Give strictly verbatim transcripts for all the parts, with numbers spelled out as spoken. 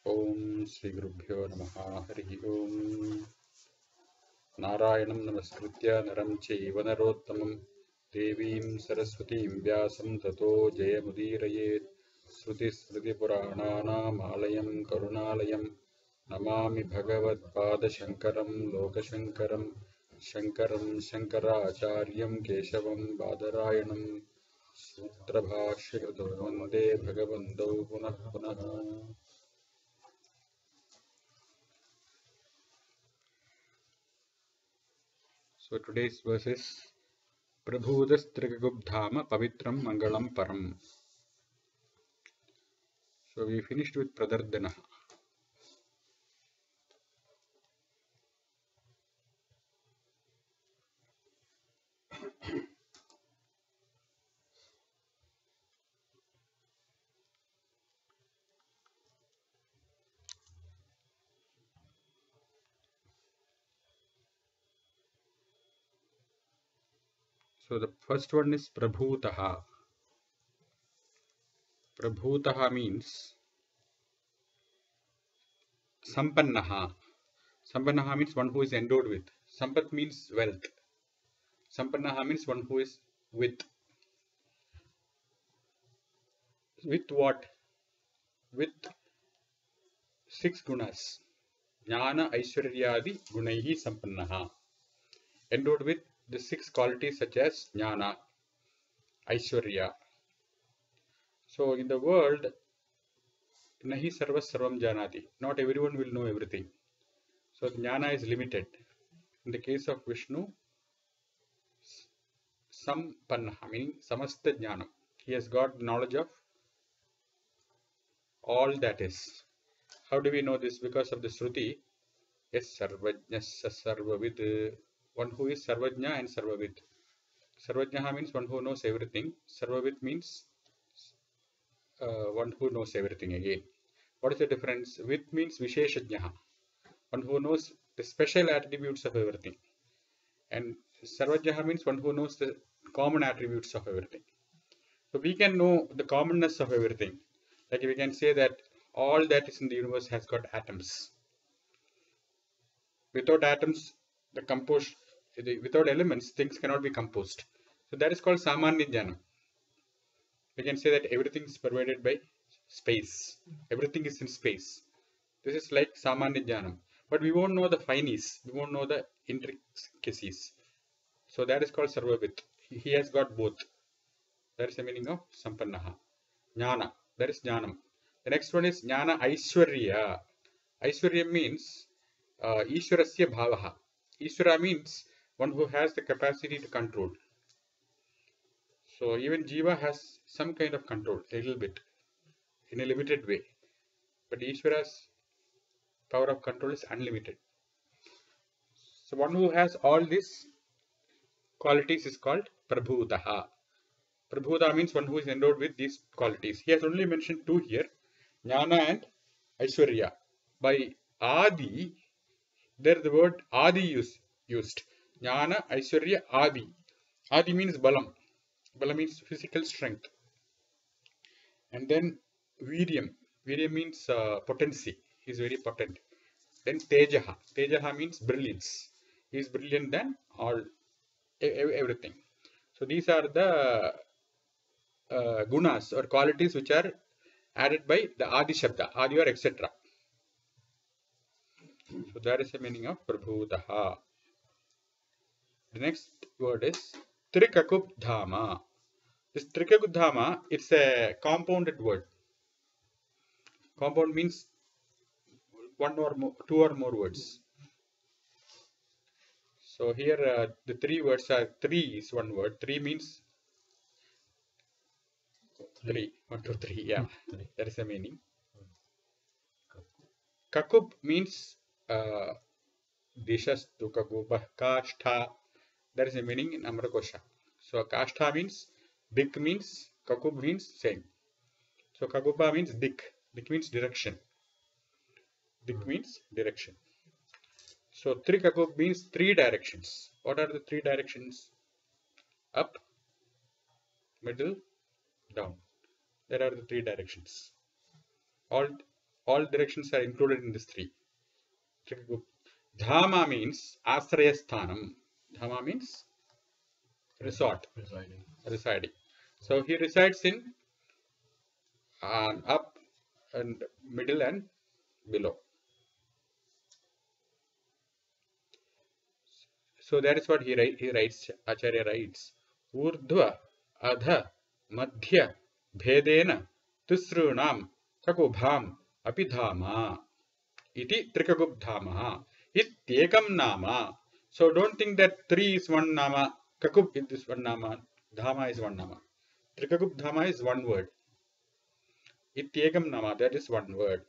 Om Sri Gurubhyo Namaha Harihi Om. Narayanam Namaskritya Naram Chaiva Narottamam Devim Saraswatim Vyasam Tato Jayamudirayet Sruti Smriti Purananam Alayam Karunalayam Namami Bhagavad Pada Shankaram Lokashankaram Shankaram Shankaracharyam Keshavam Badarayanam Sutra Bhashya Vande Bhagavando Punah Punah. So today's verse is Prabhootas Trikakubdhama Pavitram Mangalam Param. So we finished with Pradardana. So the first one is Prabhutaha. Prabhutaha means Sampannaha. Sampannaha means one who is endowed with. Sampat means wealth. Sampannaha means one who is with. With what? With six gunas. Jnana Aishwaryadi Gunaihi Sampannaha. Endowed with the six qualities such as Jnana, Aishwarya. So in the world, Nahi Sarvas Sarvam Janati. Not everyone will know everything. So Jnana is limited. In the case of Vishnu, Sampanna, meaning Samasta Jnanam. He has got knowledge of all that is. How do we know this? Because of the Shruti. Yes, Sarvajnasa Sarvavid. One who is Sarvajna and Sarvavid. Sarvajna means one who knows everything. Sarvavid means uh, one who knows everything again. What is the difference? Vid means Visheshajnaha. One who knows the special attributes of everything. And Sarvajnaha means one who knows the common attributes of everything. So we can know the commonness of everything. Like we can say that all that is in the universe has got atoms. Without atoms, the composed, without elements, things cannot be composed. So that is called Samanya Jnanam. We can say that everything is pervaded by space. Everything is in space. This is like Samanya Jnanam. But we won't know the finies. We won't know the intricacies. So that is called Sarvavit. He has got both. That is the meaning of Sampannaha. Jnana. That is Jnanam. The next one is Jnana Aishwarya. Aishwarya means uh, Ishwarasya Bhavaha. Ishwara means one who has the capacity to control. So even Jiva has some kind of control, a little bit, in a limited way. But Ishwara's power of control is unlimited. So one who has all these qualities is called Prabhutaha. Prabhuta means one who is endowed with these qualities. He has only mentioned two here, Jnana and Aishwarya. By Adi, there the word Adi use, used. Jnana, Aishwarya, Adi. Adi means Balam. Balam means physical strength. And then Viryam. Viryam means uh, potency. He is very potent. Then Tejaha. Tejaha means brilliance. He is brilliant than all, everything. So these are the uh, gunas or qualities which are added by the Adi Shabda, Adi or et cetera. So that is the meaning of Prabhutaha. The next word is Trikakubdhama. This Trikakubdhama, it's a compounded word. Compound means one or more, two or more words. So here uh, the three words are, three is one word. Three means three. One, two, three. Yeah, three. That is the meaning. Kakub means uh, Dishastu Kakubah Kashtha. That is the meaning in Amrakosha. So Kashtha means Dik means Kakub means same. So Kakuba means Dik. Dik means direction. Dik means direction. So Trikakub means three directions. What are the three directions? Up, middle, down. There are the three directions. All all directions are included in this three. Dhama means Asraya Sthanam. Dhama means resort, residing. residing. So he resides in uh, up and middle and below. So that is what he, write, he writes, Acharya writes. Urdhva, Adha, Madhya, Bhedena, Tisrunam, Kakubham, Apidhama, Iti Trikakubdhama, Ityekam Nama. So don't think that three is one Nama, Kakub is one Nama, Dhama is one Nama. Trikakubdhama is one word. Ityekam Nama, that is one word.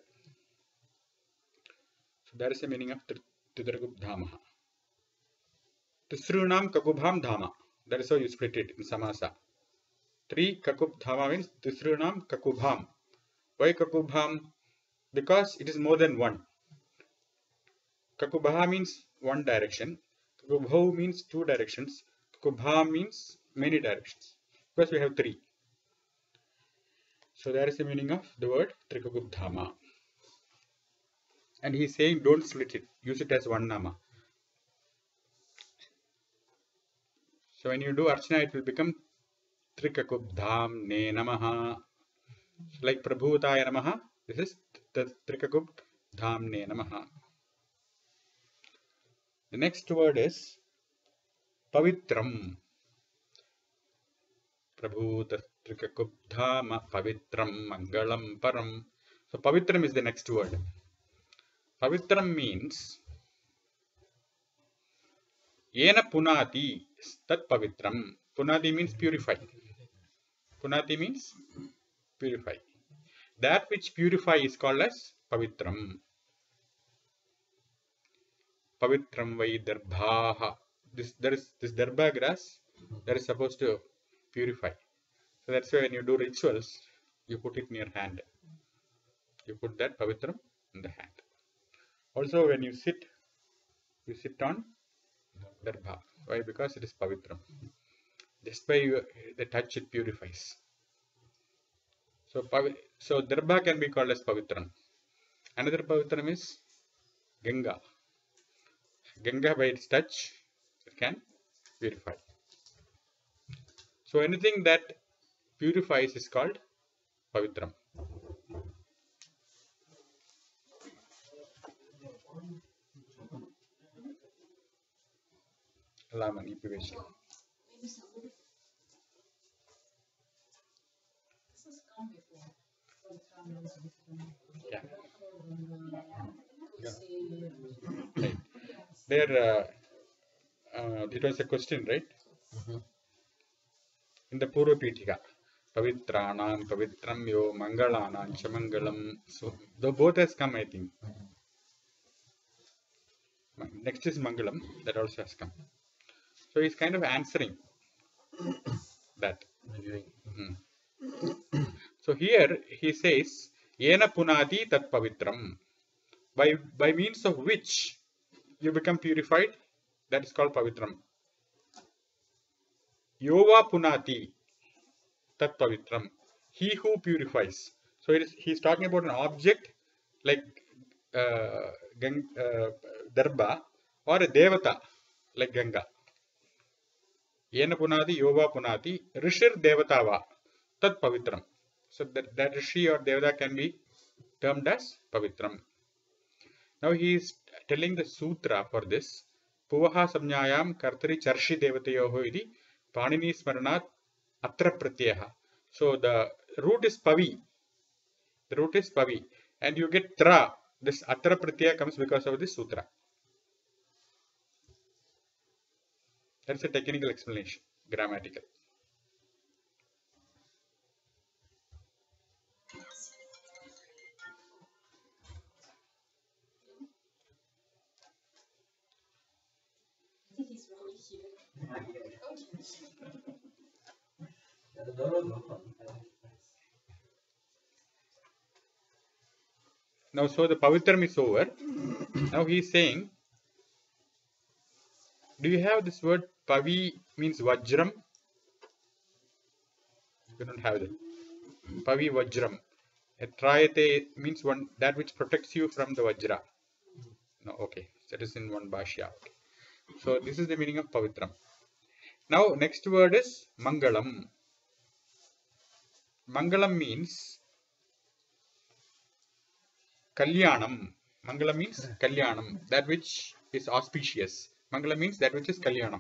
So that is the meaning of Trikakubdhama. Tisrunam Kakubham Dhama. That is how you split it in Samasa. Three Kakubdhama means Tisrunam Kakubham. Why Kakubham? Because it is more than one. Kakubha means one direction. Kakubhau means two directions. Kakubha means many directions. Because we have three. So that is the meaning of the word Trikakubdhama. And he is saying don't split it. Use it as one Nama. So when you do Archana, it will become Trikakubdhamne Namaha. Like Prabhutaya Namaha, this is the Trikakubdhamne Namaha. The next word is Pavitram. Prabhuta Trikakubdhama Pavitram Mangalam Param. So Pavitram is the next word. Pavitram means Yena Punati Tat Pavitram. Punati means purify. Punati means purify. That which purify is called as Pavitram. Pavitram vai darbhaha. This there is this darbha grass that is supposed to purify. So that's why when you do rituals, you put it in your hand. You put that Pavitram in the hand. Also when you sit, you sit on darbha. Why? Because it is Pavitram. Just by you, the touch it purifies. So, so darbha can be called as Pavitram. Another Pavitram is Ganga. Ganga by its touch, it can purify. So anything that purifies is called Pavitram. Allow manipulation. Yeah. Yeah. Right. There, uh, uh, it was a question, right? Mm-hmm. In the Purva Pitika, Pavitranam, Pavitram yo, Mangalanam, Chamangalam. So, the both has come, I think. Next is Mangalam, that also has come. So, he's kind of answering that. Mm-hmm. So, here he says, Yena Punati Tat Pavitram. By, by means of which you become purified, that is called Pavitram. Yova Punati Tat Pavitram. He who purifies. So it is, he is talking about an object like uh, gang, uh, Darbha or a Devata like Ganga. Yena Punati, Yova Punati, Rishir Devatava Tat Pavitram. So that, that Rishi or Devata can be termed as Pavitram. Now he is telling the sutra for this. Puvaha samnyayam kartari charshi devatayoho idi panini smaranat atra pratyaha. So the root is pavi. The root is pavi. And you get tra. This atra pratyaya comes because of this sutra. That's a technical explanation. Grammatical. Now, so the Pavitram is over. Now he is saying, do you have this word Pavi means Vajram? You don't have that. Pavi Vajram. Trayate means one that which protects you from the Vajra. No, okay, that is in one Bhashya. Okay. So this is the meaning of Pavitram. Now next word is Mangalam. Mangalam means Kalyanam. Mangalam means Kalyanam, that which is auspicious. Mangalam means that which is Kalyanam.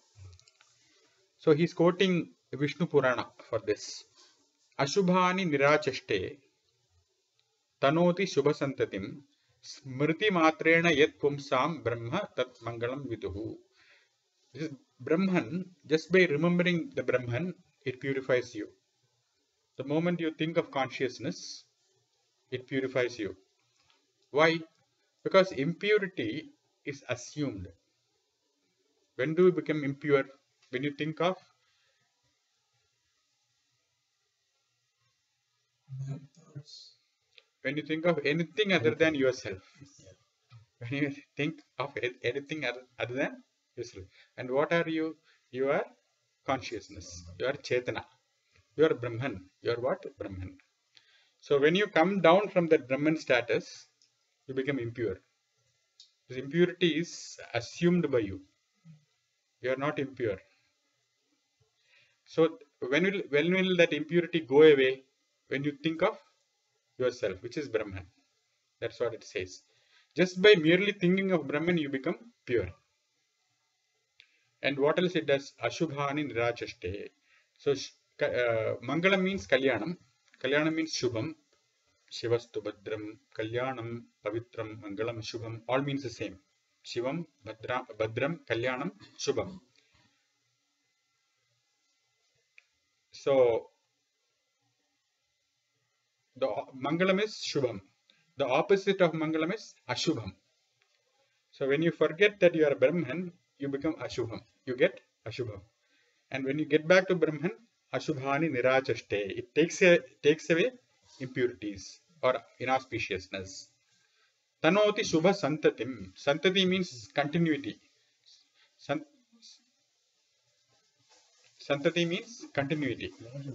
So he is quoting Vishnu Purana for this. Ashubhani nirachaste tanoti shubhasantatim smriti matrena yat pumsam brahma tat mangalam viduhu. This is Brahman. Just by remembering the Brahman, it purifies you. The moment you think of consciousness, it purifies you. Why? Because impurity is assumed. When do we become impure? When you think of when you think of anything other than yourself. When you think of anything other than yourself. And what are you? You are consciousness. You are Chetana. You are Brahman. You are what? Brahman. So when you come down from that Brahman status, you become impure. This impurity is assumed by you. You are not impure. So when will, when will that impurity go away? When you think of yourself, which is Brahman. That's what it says. Just by merely thinking of Brahman, you become pure. And what else it does? Ashubhani nirachaste. So uh, Mangalam means Kalyanam. Kalyanam means Shubham. Shivastu Badram, Kalyanam, Pavitram, Mangalam, Shubham. All means the same. Shivam, Badra, Badram, Kalyanam, Shubham. So the Mangalam is Shubham. The opposite of Mangalam is Ashubham. So when you forget that you are Brahman, you become Ashubham. You get Ashubham. And when you get back to Brahman, Ashubhani nirachaste. It takes, a, takes away impurities or inauspiciousness. Tanoti Shubha Santatim. Santati means continuity. Sant Santati means continuity.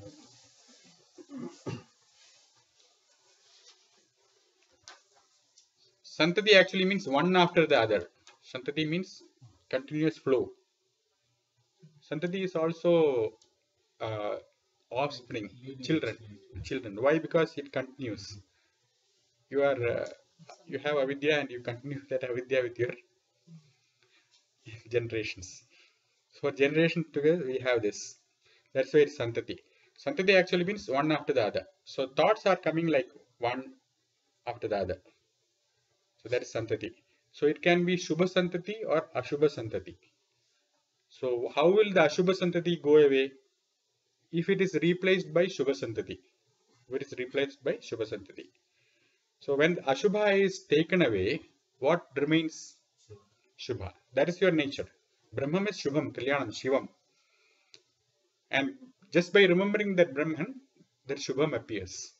Santati actually means one after the other. Santati means continuous flow. Santati is also uh, offspring, children. Children. Why? Because it continues. You are, uh, you have avidya and you continue that avidya with your generations. So for generations together, we have this. That's why it's Santati. Santati actually means one after the other. So thoughts are coming like one after the other. So that is Santati. So it can be Shubha Santati or Ashubha Santati. So how will the Ashubha Santati go away? If it is replaced by Shubha Santati. If it is replaced by Shubha Santati. So when Ashubha is taken away, what remains? Shubha. That is your nature. Brahman is Shubham, Kalyanam, Shivam. And just by remembering that Brahman, that Shubham appears.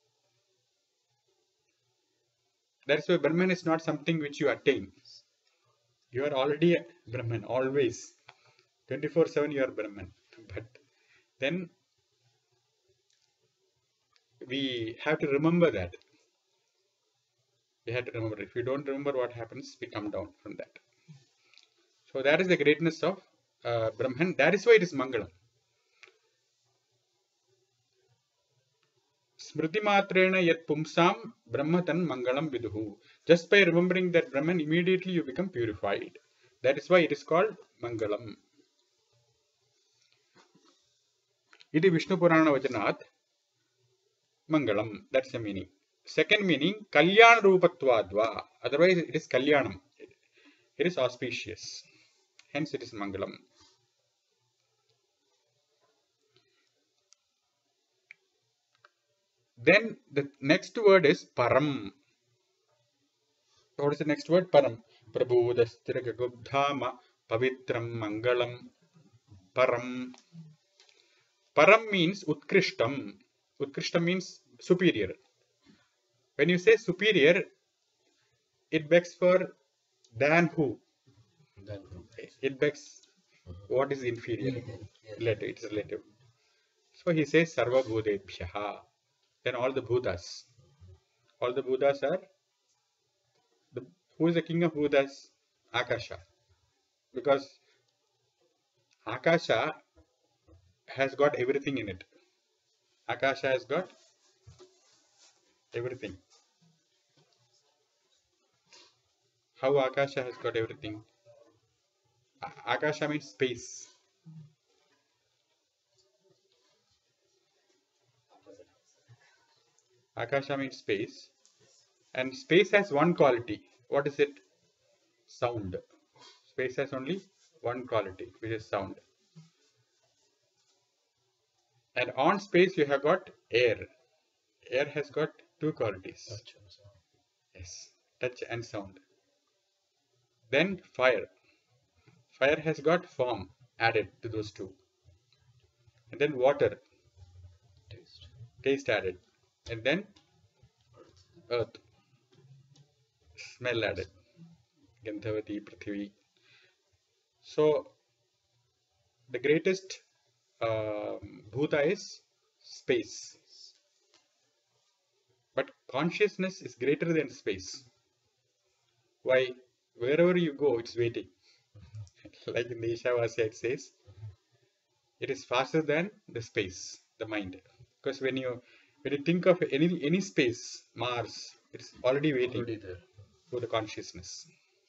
That's why Brahman is not something which you attain. You are already a Brahman, always. twenty-four seven you are Brahman. But then we have to remember that. We have to remember. If we don't remember what happens, we come down from that. So that is the greatness of uh, Brahman. That is why it is Mangalam. Smriti matrena yat pumsam brahmatan mangalam viduhu. Just by remembering that Brahman, immediately you become purified. That is why it is called Mangalam. Iti Vishnu Purana Vachanat Mangalam. That's the meaning. Second meaning, Kalyana Rupattvadva. Otherwise it is Kalyanam. It is auspicious. Hence it is Mangalam. Then the next word is Param. What is the next word? Param. Prabhootas, Trikakubdhama, Pavitram, Mangalam, Param. Param means Utkrishtam. Utkrishtam means superior. When you say superior, it begs for than who? Than who? It begs what is inferior? Relative. It is relative. So he says Sarva Bhutebhyaha. Then all the Bhutas. All the Bhutas are, the, who is the king of Bhutas? Akasha. Because Akasha has got everything in it. Akasha has got everything. How Akasha has got everything? Akasha means space. Akasha means space. And space has one quality. What is it? Sound. Space has only one quality, which is sound. And on space you have got air. Air has got two qualities. Touch and sound. Yes, touch and sound. Then fire. Fire has got form added to those two. And then water. Taste. Taste added. And then earth. Smell added. Gandhavati, Prithvi. So the greatest uh, bhuta is space. But consciousness is greater than space. Why? Wherever you go, it's waiting. Like in the Ishavasya it says, it is faster than the space, the mind. Because when you when you think of any any space, Mars, it's already waiting Already there. for the consciousness.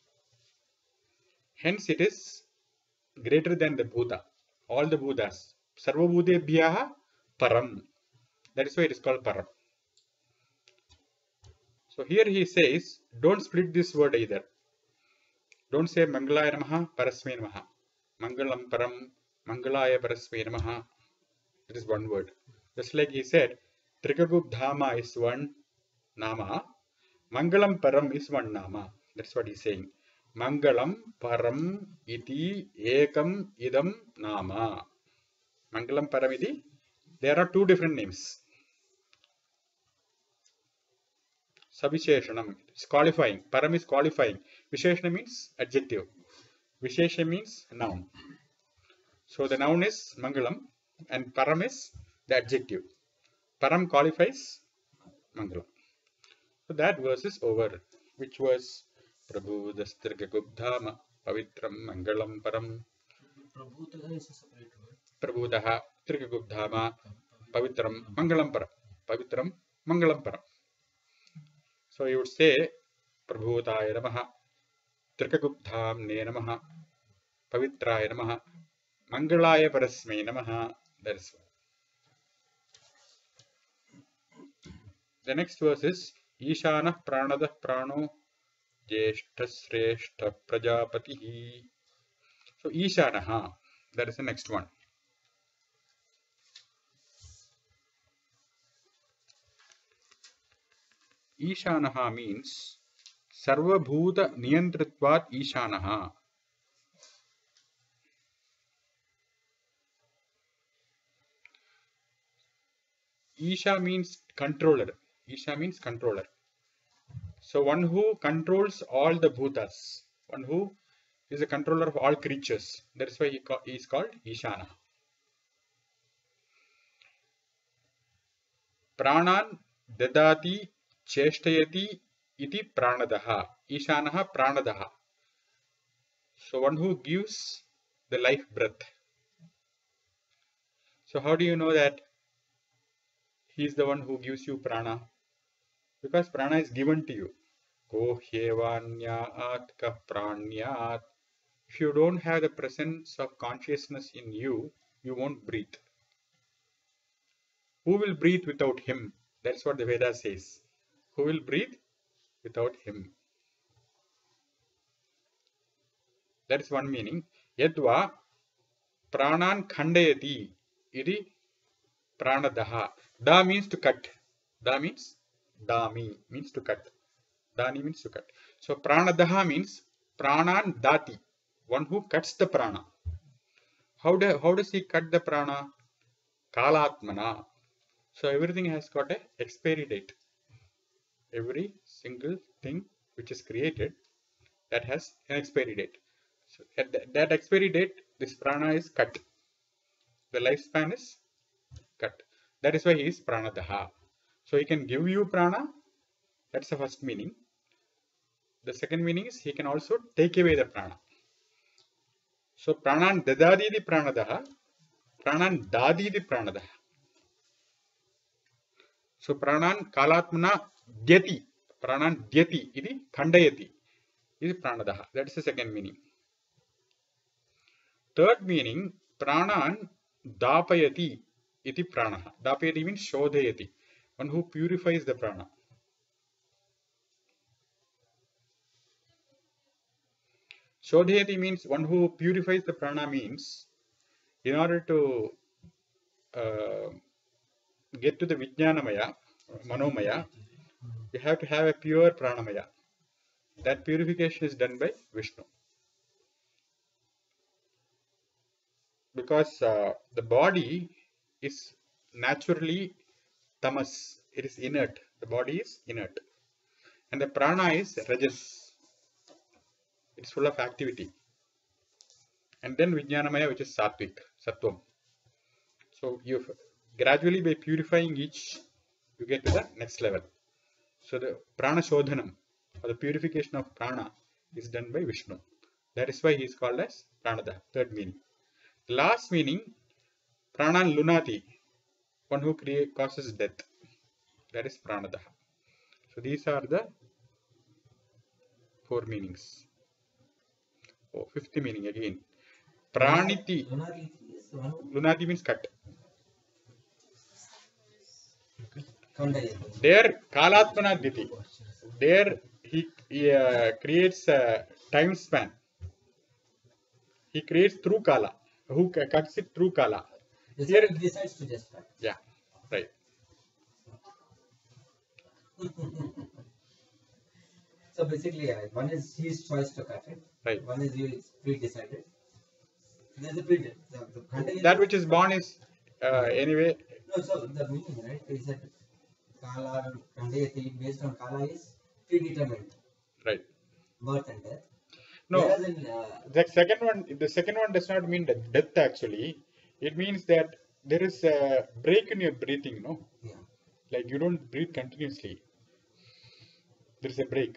Hence it is greater than the Bhuta. All the Bhutas. Sarva Bhutebhyaha Param. That is why it is called Param. So here he says, don't split this word either. Don't say Mangalaya Namaha, Parasmai Namaha. Mangalam Param, Mangalaya Parasmai Namaha. It is one word. Just like he said, Trikakubdhama is one Nama. Mangalam Param is one Nama. That's what he is saying. Mangalam Param iti ekam idam Nama. Mangalam Param iti. There are two different names. Sabhisheshanam is qualifying. Param is qualifying. Visheshana means adjective. Vishesha means noun. So the noun is Mangalam and Param is the adjective. Param qualifies Mangalam. So that verse is over. Which was Prabhootas Trikakubdhama Pavitram Mangalam Param. Prabhootas is a separate word. Prabhutaha Trikakubdhama Pavitram Mangalam Param. Pavitram Mangalam Param. So you would say Prabhutaya Namaha, Trikakubdhamne Namaha, Pavitraya Namaha, Mangalaya Parasmai Namaha. That is one. The next verse is Ishana Pranada Prano Jeshta Sreshta Prajapatihi. So Ishanaha, that is the next one. Ishanaha means Sarva Bhuta Niyantritvat Ishanaha. Isha means controller. Isha means controller. So one who controls all the bhutas. One who is a controller of all creatures. That is why he, he is called Ishana. Pranan dadati cheshtayati iti pranadaha. Ishanaha pranadaha. So one who gives the life breath. So how do you know that he is the one who gives you prana? Because prana is given to you. Ko hyevanyat ka pranyat. If you don't have the presence of consciousness in you, you won't breathe. Who will breathe without him? That's what the Veda says. Who will breathe without him? That is one meaning. Yadva pranan khandayati iti pranadaha. Da means to cut. Da means dami means to cut. Dani means to cut. So pranadaha means pranan dati. One who cuts the prana. How, do, how does he cut the prana? Kalatmana. So everything has got an expiry date. Every single thing which is created, that has an expiry date. So at th that expiry date, this prana is cut. The lifespan is cut. That is why he is pranadaha. So he can give you prana That's the first meaning. The second meaning is he can also take away the prana. So pranan dadadidi pranadaha, pranan dadidi pranadaha. So pranan kalatmana dyati, pranan dyati, idi khandayati, is pranadaha. That is the second meaning. Third meaning, pranan dapayati, iti pranaha. Dapayati means shodhayati, one who purifies the prana. Shodhayati means one who purifies the prana means in order to uh, get to the Vijnanamaya, Manomaya, you have to have a pure Pranamaya. That purification is done by Vishnu. Because uh, the body is naturally tamas, it is inert. The body is inert. And the prana is rajas. It's full of activity. And then Vijnanamaya, which is sattvic, sattvam. So you gradually by purifying each, you get to the next level. So the prana shodhanam, or the purification of prana, is done by Vishnu. That is why he is called as pranada. Third meaning. The last meaning, pranan lunati, one who create, causes death. That is pranadaha. So these are the four meanings. Oh, fifth meaning again. Praniti. Lunati means cut. There, kalatmana diti. There, he, he uh, creates a time span. He creates through kala. Who cuts it through kala. Here it decides to just cut. Yeah, right. So basically, uh, one is his choice to cut it. Right. One is his pre-decided. There's a pre the, the That which is born is uh, anyway. No, so the meaning, right, is that kala khandayati based on kala is predetermined. Right. Birth and death. No. In, uh, the second one, the second one does not mean that death actually. It means that there is a break in your breathing, no? Yeah. Like you don't breathe continuously. There is a break.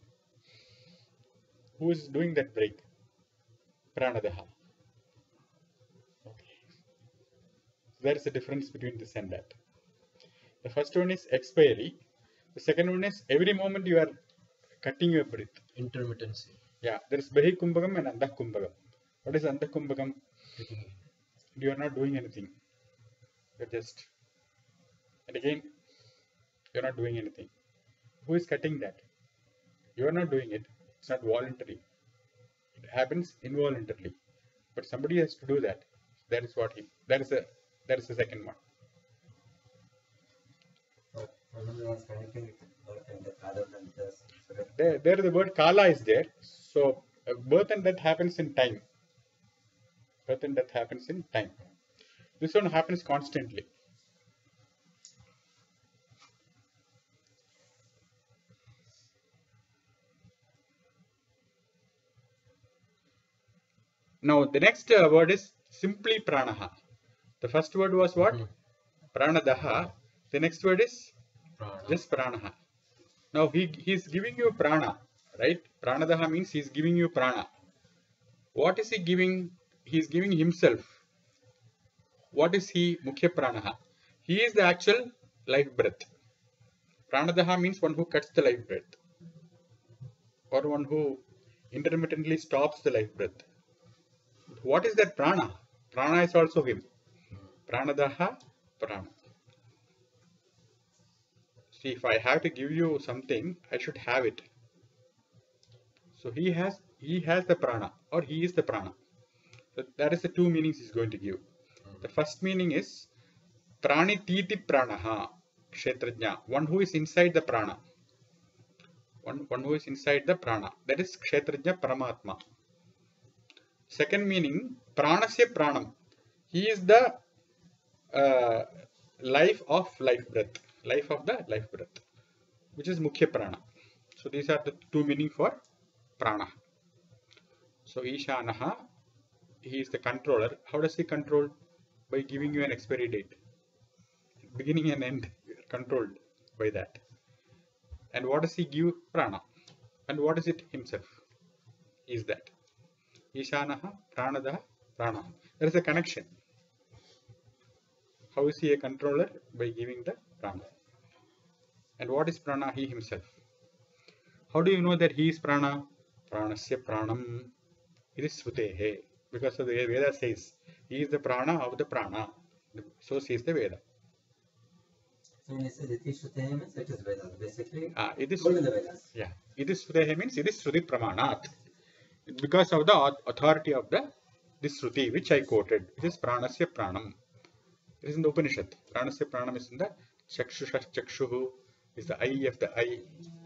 Who is doing that break? Pranadaha. Okay. There is a difference between this and that. The first one is expiry. The second one is every moment you are cutting your breath. Intermittency. Yeah, there is Bahi Kumbhagam and Antah Kumbhagam. What is Antah Kumbhagam? You are not doing anything. You are just. And again, you are not doing anything. Who is cutting that? You are not doing it. It's not voluntary. It happens involuntarily. But somebody has to do that. That is what he. That is a. That is the second one. There, there the word kala is there. So uh, birth and death happens in time. Birth and death happens in time. This one happens constantly. Now the next uh, word is simply pranaha. The first word was what? Mm-hmm. Pranadaha. The next word is prana. Just pranaha. Now he, he is giving you prana, right? Pranadaha means he is giving you prana. What is he giving? He is giving himself. What is he? Mukhya pranaha. He is the actual life breath. Pranadaha means one who cuts the life breath. Or one who intermittently stops the life breath. What is that prana? Prana is also him. Pranadaha, prana. See, if I have to give you something, I should have it. So he has he has the prana, or he is the prana. So that is the two meanings he is going to give. The first meaning is pranititi pranaha, kshetrajna, one who is inside the prana. One, one who is inside the prana. That is kshetrajna paramatma. Second meaning, pranasya pranam. He is the uh, life of life breath. Life of the life breath, which is mukhya prana. So these are the two meaning for prana. So Ishanaha, he is the controller. How does he control? By giving you an expiry date. Beginning and end, you are controlled by that. And what does he give? Prana. And what is it himself? Is that Ishanaha, Pranadaha, Prana. There is a connection. How is he a controller? By giving the prana. And what is prana? He himself. How do you know that he is prana? Pranasya pranam. It is Srutehe. Because of the Veda says, he is the prana of the prana. So says the Veda. So when it says Iti Shrutehe means it is Vedas. Basically, Ah, it is all in the Vedas. Yeah. It is Srutehe means it is Shruti Pramanat. Because of the authority of the this Shruti which I quoted. It is Pranasya Pranam. It is in the Upanishad. Pranasya Pranam is in the Chakshusha Chakshuhu, is the eye of the eye,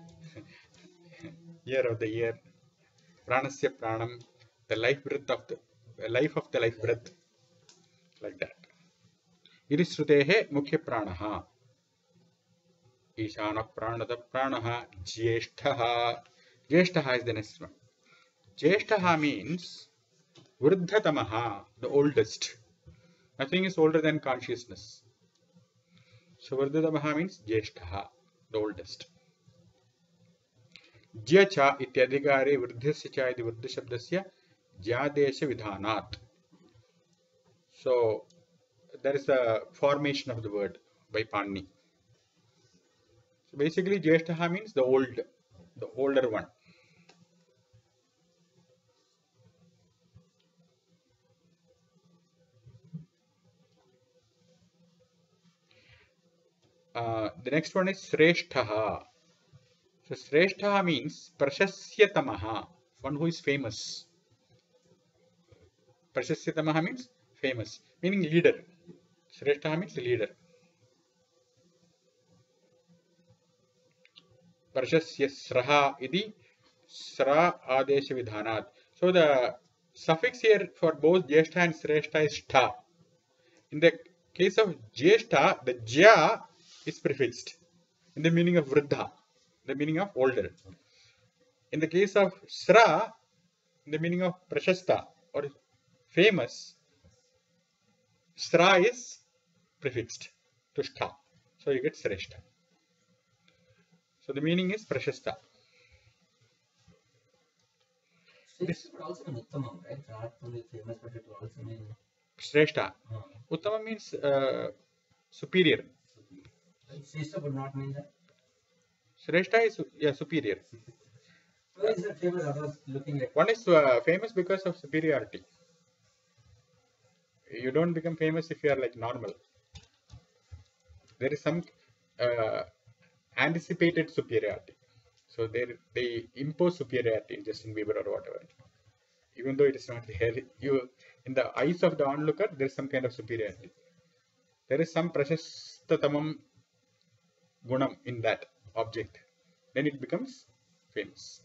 ear of the ear. Pranasya Pranam, the life breath of the life of the life breath. Like that. It is Shrutehe Mukhya Pranaha. Ishana Pranada Pranaha Jyeshtaha. Jyeshtaha is the next one. Jyeshtaha means Vruddhatamaha, the oldest. Nothing is older than consciousness. So Vruddhatamaha means Jyeshtaha, the oldest. Jyacha ityadhikare vruddhasya cha iti vruddha shabdasya jyadesha vidhanat. So there is the formation of the word by Panni. So basically Jyeshtaha means the old, the older one. Uh, the next one is Sreshtaha. So Sreshtaha means Prashasyatamaha, one who is famous. Prashasyatamaha means famous, meaning leader. Sreshtaha means leader. Prashasya Sraha iti Sra Adesha Vidhanat. So the suffix here for both Jyeshta and Sreshta is Shtha. In the case of Jyeshta, the Jya is prefixed in the meaning of Vruddha, the meaning of older. In the case of Sra, in the meaning of Prashasta or famous, Sra is prefixed to Shtha. So you get Sreshta. So the meaning is Prashasta. This would also mean Uttamam, right? Not only famous, but it would also mean Sreshta. uh, Uttama means uh, superior. Shrestha would not mean that. Sreshta is yeah, superior. Why is that famous? I was looking at. One is uh, famous because of superiority. You don't become famous if you are like normal. There is some uh, anticipated superiority. So they they impose superiority in Justin Bieber or whatever. Even though it is not there, you in the eyes of the onlooker, there is some kind of superiority. There is some prashastatamam gunam in that object. Then it becomes famous.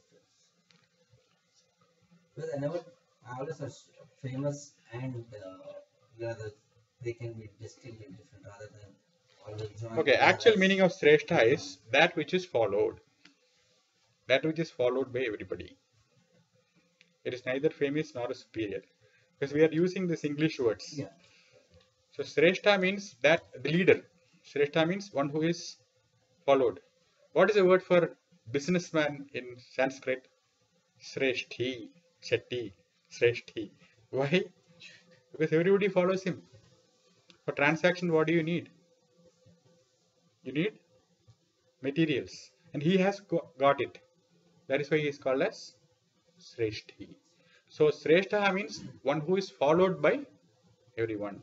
Because I never, I always was famous and uh, the other, they can be distinctly different rather than always join. Okay, actual meaning of Sreshta is that which is followed. That which is followed by everybody. It is neither famous nor superior. Because we are using these English words. Yeah. So Sreshta means that the leader. Sreshta means one who is followed. What is the word for businessman in Sanskrit? Sreshti, Chetti, Sreshti. Why? Because everybody follows him. For transaction, what do you need? You need materials. And he has got it. That is why he is called as Sreshti. So Sreshta means one who is followed by everyone.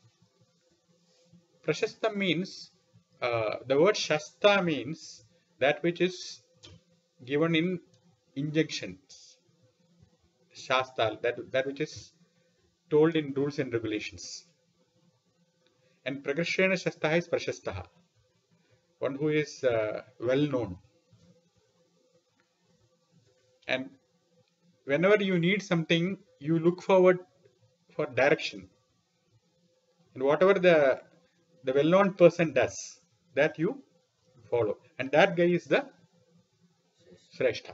Prashasta means, uh, the word Shasta means that which is given in injunctions. Shasta, that, that which is told in rules and regulations. And Prakarshena Shasta is Prashastaha, one who is uh, well known. And whenever you need something, you look forward for direction. And whatever the, the well-known person does, that you follow. And that guy is the Sreshta.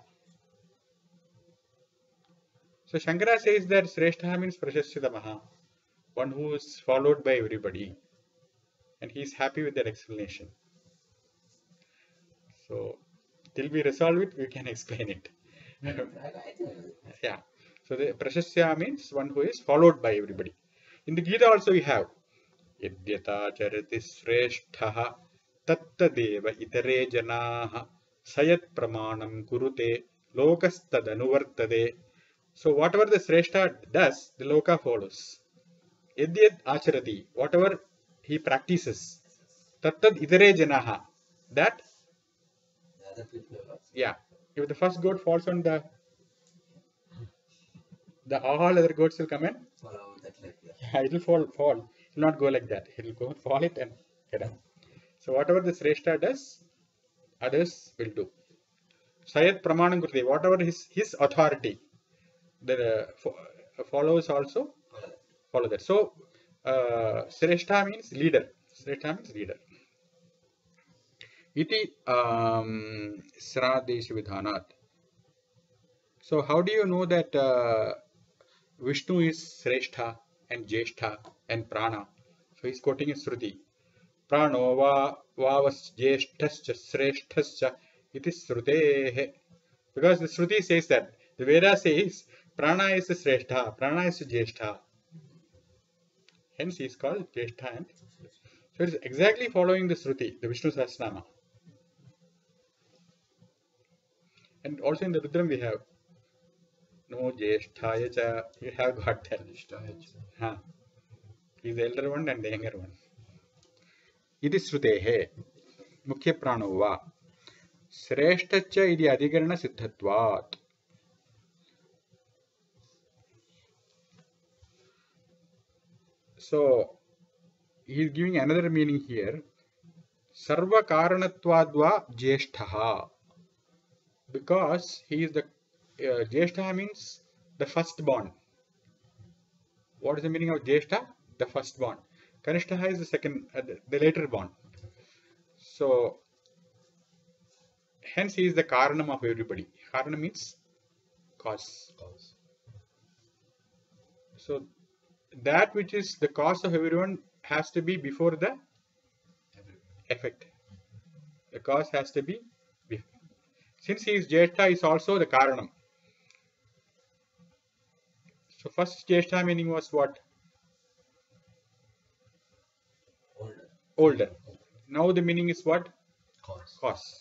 So Shankara says that Sreshta means Prashashyatamaha, one who is followed by everybody. And he is happy with that explanation. So Till we resolve it, we can explain it. I, I think Yeah. So the Prashasya means one who is followed by everybody. In the Gita also we have Yadyata charati sreshtaha tattadeva itare janaha sayat pramanam kurute lokastadanuvartade. So whatever the Sreshta does, the Loka follows. Yadyat acharati, whatever he practices, tattad itare janaha, that, the other people also yeah, if the first goat falls on the, the all other goats will come and follow that like that. yeah, it will fall, fall. It will not go like that. It will go fall it and get up. So whatever the Sreshta does, others will do. Sayat Pramanam Kurti, whatever his, his authority, the uh, followers also Follow that. follow that. So uh, Sreshta means leader. Sreshta means leader. Iti um, Sradesh Vidhanat. So how do you know that uh, Vishnu is Sreshta and Jeshtha and Prana? So he's quoting a Shruti. Prano va vavas Jeshthascha Sreshthascha iti Shrutehe. Because the Shruti says that. The Veda says Prana is Sreshta, Prana is Jeshtha. Hence he is called Jeshtha. And so it is exactly following the Shruti, the Vishnu Sahasranama. And also in the Rudram we have no Jesthaya cha. You have got that. Huh. He is the elder one and the younger one. Iti Shrutehe Mukhya Prano va Sreshtacha idi Adhikarana Siddhatvat. So he is giving another meaning here. Sarva Karanatvadva Jeshthaha. Because he is the uh, Jeshtha means the firstborn. What is the meaning of Jeshtha? The firstborn. Kanishtaha is the second, uh, the, the later born. So hence he is the Karanam of everybody. Karanam means cause. Cause. So that which is the cause of everyone has to be before the effect. The cause has to be before. Since he is Jeshtha, is also the Karanam. So first Jeshtha meaning was what? Older. Older. Now the meaning is what? Cause. Cause.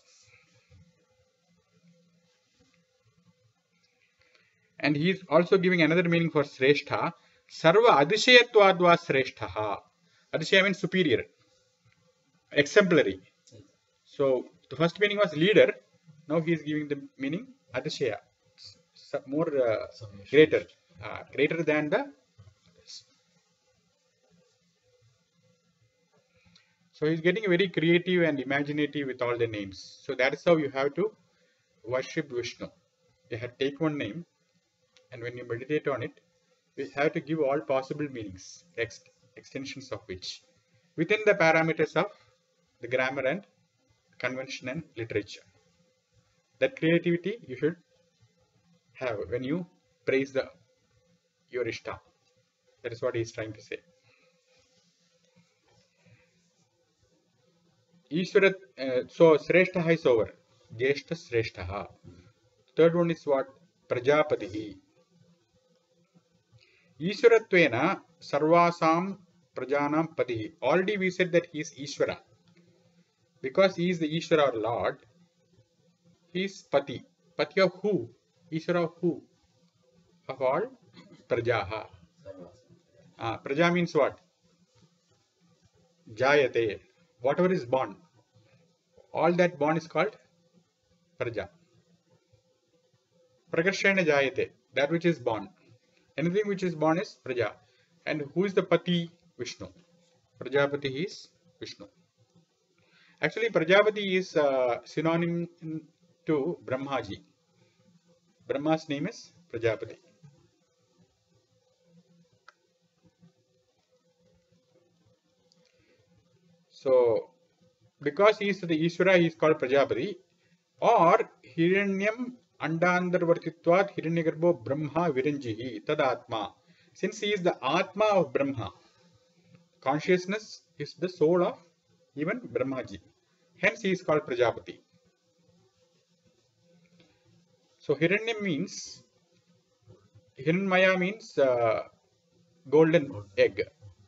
And he is also giving another meaning for Sreshta. Sarva Adishayatvadva Sreshtaha. Adishaya means superior, exemplary. So the first meaning was leader. Now he is giving the meaning Adishaya, more uh, greater, uh, greater than the. So he is getting very creative and imaginative with all the names. So that is how you have to worship Vishnu. You have to take one name, and when you meditate on it, we have to give all possible meanings, ex extensions of which, within the parameters of the grammar and convention and literature. That creativity you should have when you praise the your Ishta. That is what he is trying to say. Ishvara, uh, so Sreshtaha is over. Jeshta Sreshtaha. Third one is what? Prajapatihi. Ishvaratvena Sarvasam Prajanam Patihi. Already we said that he is Ishvara. Because he is the Ishvara or Lord, he is Pati. Pati of who? Ishvara of who? Of all Prajaha. Ah, Praja means what? Jayate. Whatever is born. All that born is called Praja. Prakarshena Jayate. That which is born. Anything which is born is Praja. And who is the Pati? Vishnu. Prajapati is Vishnu. Actually, Prajapati is uh, synonym to Brahmaji. Brahma's name is Prajapati. So, because he is the Ishvara, he is called Prajapati. Or Hiranyam Andandarvartitvat Hiranyagarbho Brahma Viranjihi Tadatma. Since he is the Atma of Brahma, consciousness is the soul of even Brahmaji. Hence he is called Prajapati. So Hiranyam means, Hiranmaya means uh, golden egg.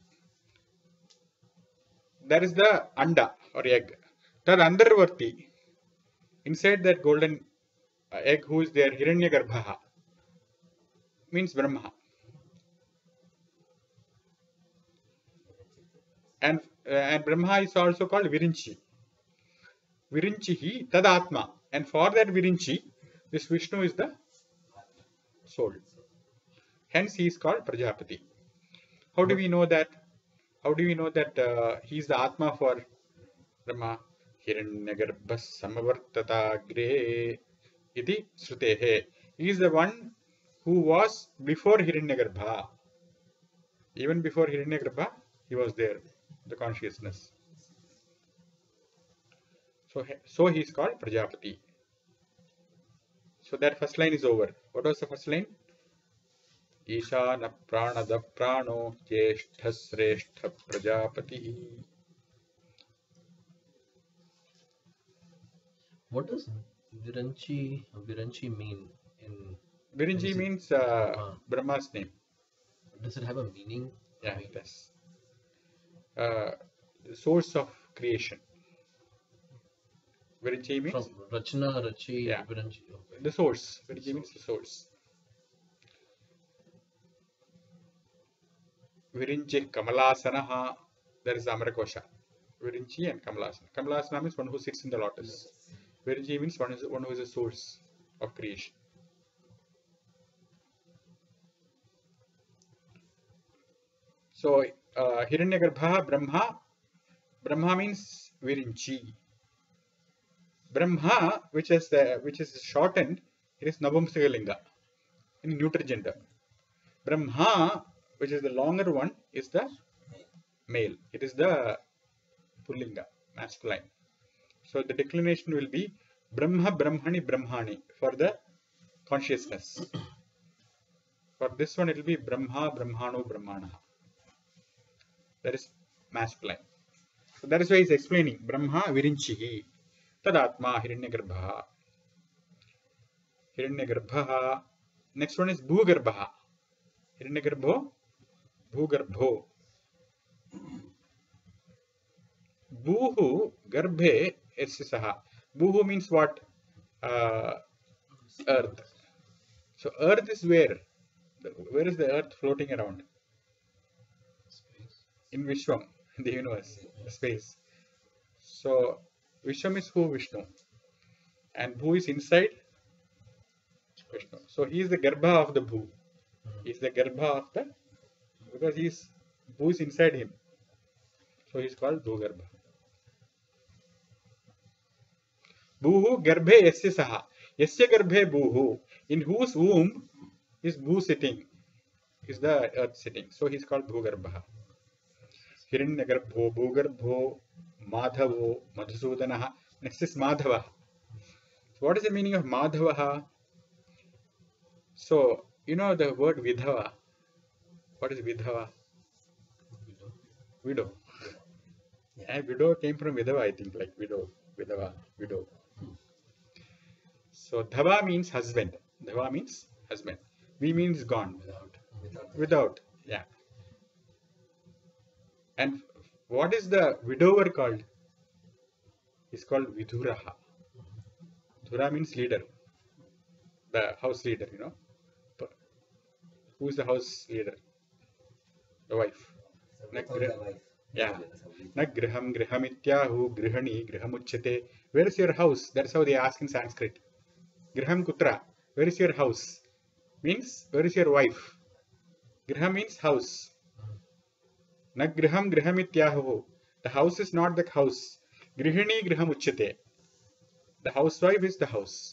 That is the anda or egg. Tad andarvarti, inside that golden uh, egg who is there, Hiranyagarbha, means Brahma. And, uh, and Brahma is also called Virinchi. Virinchihi Tadatma. And for that Virinchi, this Vishnu is the soul. Hence he is called Prajapati. How do we know that? How do we know that uh, he is the Atma for Brahma? Hiranyagarbha samavartata gre iti srutehe. He is the one who was before Hiranyagarbha. Even before Hiranyagarbha, he was there, the consciousness. So, so he is called Prajapati. So that first line is over. What was the first line? Ishana pranada prano jeshtha sreshtha prajapati. What does Viranchi Viranchi mean in? Virinchi it- means uh, Brahma. Brahma's name. Does it have a meaning? Yeah, it does. Uh, the source of creation. Virinchi means From Rachna, Rachi, Yeah. Viranchi. Okay. the source. Virinchi means the source. Virinchi Kamalasanaha. That is the Amarakosha. Virinchi and Kamalasana. Kamalasana means one who sits in the lotus. Virinchi means one, is, one who is the source of creation. So, uh, Hiranyagarbha, Brahma. Brahma means Virinchi. Brahma, which is the which is shortened, it is Navamsakalinga in neuter gender. Brahma, which is the longer one, is the male. It is the Pullinga, masculine. So the declination will be Brahma, Brahmani, Brahmani for the consciousness. For this one, it will be Brahma, Brahmano, Brahmana. That is masculine. So that is why he is explaining Brahma, Virinchihi, Tadatma, Hiranyagarbha. Hiranyagarbha. Next one is Bhugarbha. Hiranyagarbho, Bhugarbho. Bhuhu Garbhe Esyasaha. Bhuhu means what? Uh, earth. So earth is where? Where is the earth floating around? Space. In Vishwam, in the universe, the space. So Vishwam is who? Vishnu. And Bhu is inside Vishnu. So he is the Garbha of the Bhu. He is the Garbha of the, because he is, Bhu is inside him. So he is called Bhugarbha. Bhuhu Garbhe Yasya Saha. Yasya Garbhe Bhuhu. In whose womb is Bhu sitting? Is the earth sitting. So he is called Bhugarbha. Hiranyagarbho, Bhugarbho, Madhavo, Madhusudanaha. Next is Madhava. So what is the meaning of Madhavaha? So, you know the word Vidhava. What is Vidhava? Widow. Widow. Yeah. And widow came from Vidhava, I think, like widow, Vidhava, widow. So Dhava means husband. Dhava means husband. V means gone. Without. Without the- Without. Yeah. And what is the widower called? He's called Viduraha. Dhura means leader. The house leader, you know. But who is the house leader? The wife. So Like without gra- the wife. Yeah. So we- Na griham grihamityahu grihani grihamuchyate. Where is your house? That's how they ask in Sanskrit. Griham kutra. Where is your house? Means, where is your wife? Griham means house. Na griham grihamityahu. The house is not the house. Grihini grihamuchyate. The housewife is the house.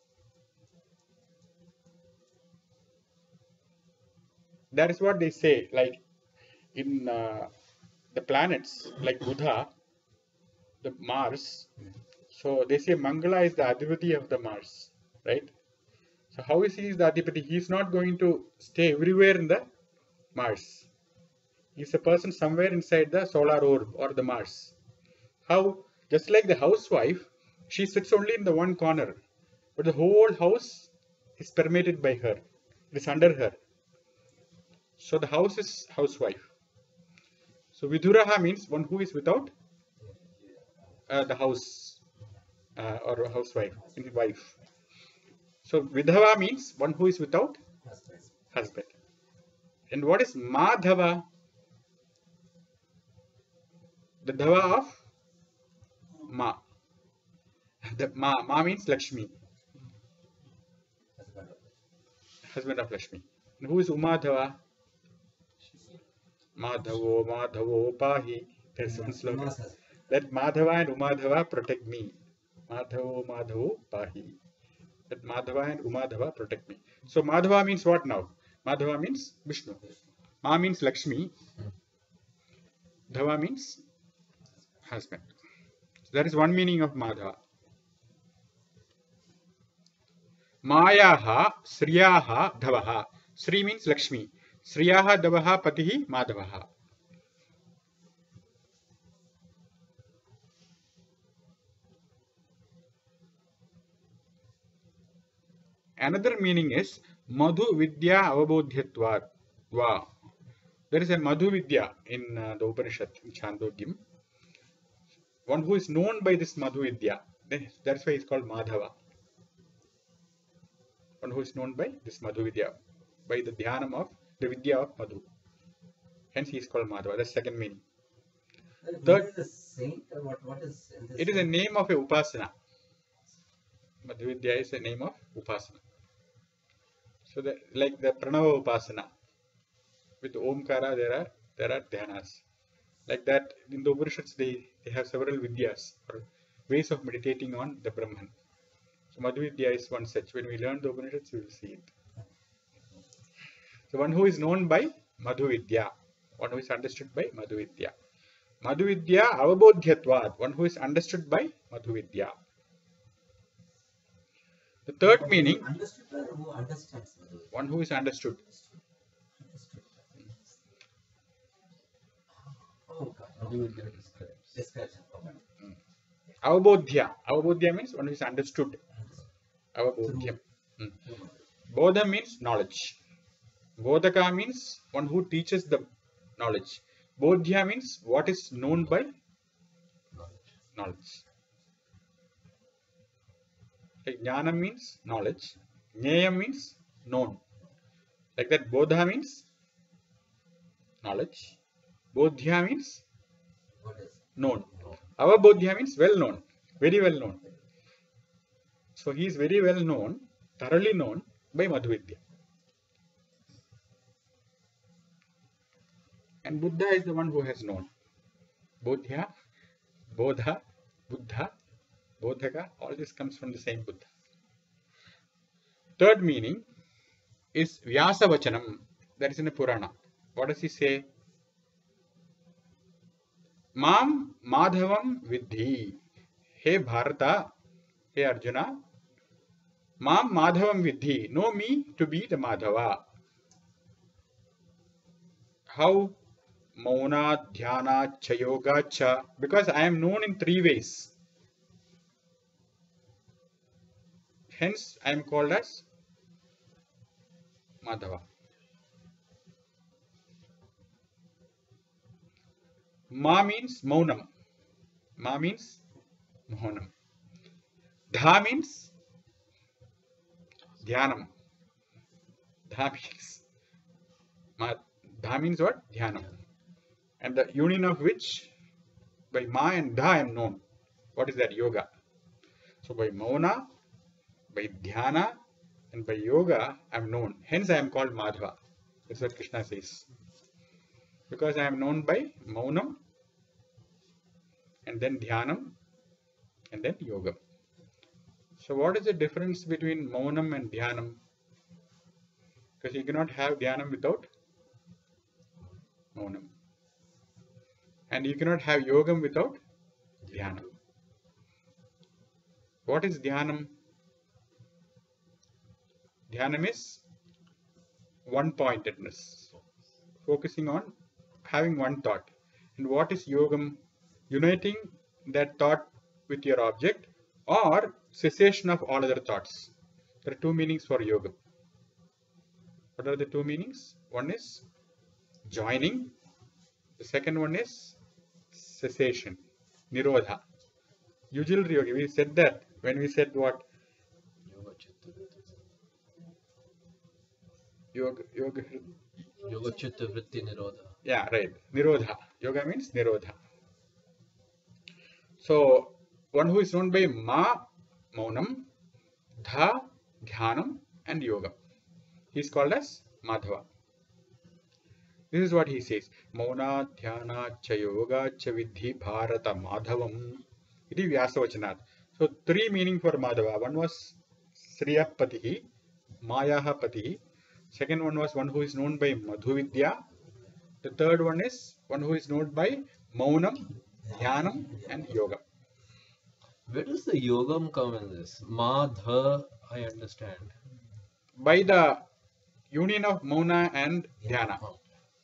That is what they say. Like in uh, the planets, like Buddha, the Mars. So they say Mangala is the Adhipati of the Mars, right? So how is he is the Adhipati? He is not going to stay everywhere in the Mars. He is a person somewhere inside the solar orb or the Mars. How? Just like the housewife, she sits only in the one corner, but the whole house is permeated by her. It is under her. So the house is housewife. So Viduraha means one who is without uh, the house uh, or housewife, wife. So Vidhava means one who is without Husband. husband. And what is Madhava? The Dhava of Ma. The Ma, Ma means Lakshmi, Husband of husband of Lakshmi. And who is Umadhava? Madhavo, Madhavo, Pahi. There's one slogan. Uma's husband. Let Madhava and Umadhava protect me. Madhavo, Madhavo, Pahi. Let Madhava and Umadhava protect me. So Madhava means what now? Madhava means Vishnu. Ma means Lakshmi. Dhava means husband. So that is one meaning of Madhava. Mayaha, Sriyaha, Dhavaha. Sri means Lakshmi. Sriyaha, Dhavaha, Patihi, Madhavaha. Another meaning is Madhu Vidya Avabodhyatvad. Wow. There is a Madhu Vidya in uh, the Upanishad, in Chandogim. One who is known by this Madhu Vidya. That's why it's called Madhava. One who is known by this Madhu Vidya, by the Dhyanam of the Vidya of Madhu. Hence he is called Madhava. That's second meaning. Third, is a saint or what? What is in this? It is a name of a Upasana. Madhu Vidya is a name of Upasana. So the, like the Pranava Upasana. With Omkara there are there are dhyanas. Like that in the Upanishads they, they have several Vidyas or ways of meditating on the Brahman. So Madhu Vidya is one such. When we learn the Upanishads we will see it. So one who is known by Madhu Vidya. One who is understood by Madhu Vidya. Madhu Vidya Avabodhyatvad. One who is understood by Madhu Vidya. The third meaning, Understood or who understands Madhu? one who is understood. Understood. Oh God. Madhu Vidya describes. Description. Okay. Avabodhya. Avabodhya means one who is understood. Avabodhyam. Hmm. Bodha means knowledge. Bodhaka means one who teaches the knowledge. Bodhya means what is known by Knowledge. knowledge. Like Jnana means knowledge. Jnaya means known. Like that Bodha means knowledge. Bodhya means What is? known. Avabodhya means well known. Very well known. So he is very well known, thoroughly known by Madhu Vidya. And Buddha is the one who has known. Bodhya, Bodha, Buddha, Bodhaka, all this comes from the same Buddha. Third meaning is Vyasa Vachanam. That is in the Purana. What does he say? Mam Madhavam Vidhi. Hey Bharata, hey Arjuna, Mam Madhavam Vidhi. Know me to be the Madhava. How? Mauna, Dhyana, Chayoga, Cha. Because I am known in three ways. Hence, I am called as Madhava. Ma means Maunam. Ma means Maunam. Dha means Dhyanam. Dha means Ma, Dha means what? Dhyanam. And the union of which by Ma and Dha I am known. What is that? Yoga. So by Mauna, by Dhyana and by Yoga I am known. Hence I am called Madhava. That's what Krishna says. Because I am known by Maunam and then Dhyanam and then Yoga. So what is the difference between Maunam and Dhyanam? Because you cannot have Dhyanam without Maunam. And you cannot have Yogam without Dhyanam. What is Dhyanam? Dhyanam is one-pointedness, focusing on having one thought. And what is Yogam? Uniting that thought with your object or cessation of all other thoughts. There are two meanings for yoga. What are the two meanings? One is joining. The second one is cessation, nirodha. Usually, yoga, we said that when we said what? Yoga Chitta Vritti. Yoga, yoga. Yoga Chitta Vritti Nirodha. Yeah, right. Nirodha. Yoga means nirodha. So, one who is known by ma, maunam, dha, dhyanam, and yoga. He is called as Madhava. This is what he says. Mauna, dhyana, cha yoga, cha vidhi, bharata, madhavam. Iti Vyasavachanat. So, three meaning for Madhava. One was Sriya Patihi, Mayaha Patihi. Second one was one who is known by Madhuvidya. The third one is one who is known by Maunam, Dhyanam, and Yoga. Where does the yogam come in this? Madha, I understand. By the union of Mauna and Dhyana. Oh.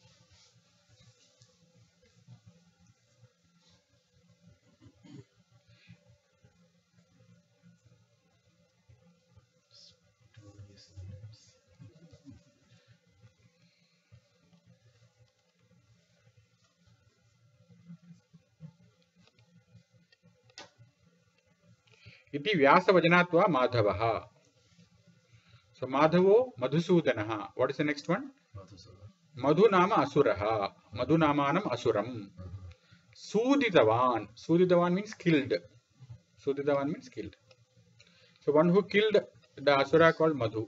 Iti Vyasavachanatva Madhavaha. So Madhavo Madhusudanaha. What is the next one? Madhu Nama Asuraha. Madhu Namanam Asuram. Suditavan. Suditavan means killed. Suditavan means killed. So one who killed the Asura called Madhu.